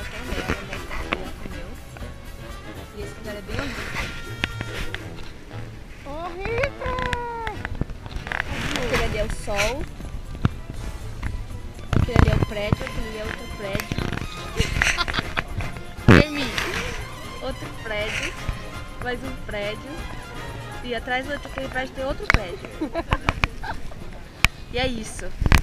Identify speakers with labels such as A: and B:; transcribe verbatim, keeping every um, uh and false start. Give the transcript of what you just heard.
A: balcão dela, né? Que ela comeu. E esse lugar é bem lindo.
B: Ô, Rita!
A: Aquele ali é o sol. Aquele ali é o prédio, aquele ali é outro prédio. Termine. Outro prédio. Mais um prédio. E atrás do outro prédio tem outro prédio. E é isso.